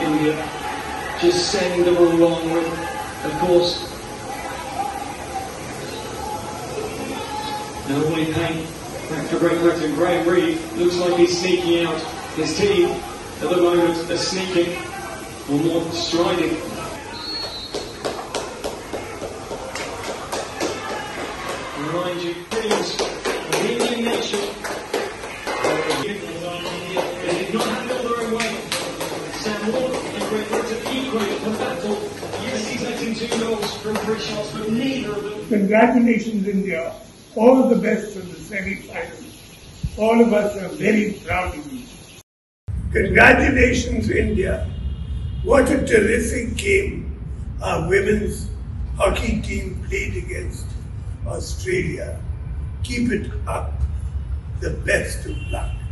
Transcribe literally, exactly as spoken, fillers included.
India just send them along with, of course, now Willie Payne back for Great Britain. Graham Reed looks like he's sneaking out. His team at the moment are sneaking or more striding. Remind you, brilliance of the Indian nation. They did not have it all their own way. Sam Ward and Great Britain equally at the battle. U S A's letting two goals from three shots, but neither of them. Congratulations, India. All the best in the semi-finals. All of us are very proud of you. Congratulations, India. What a terrific game our women's hockey team played against Australia. Keep it up. The best of luck.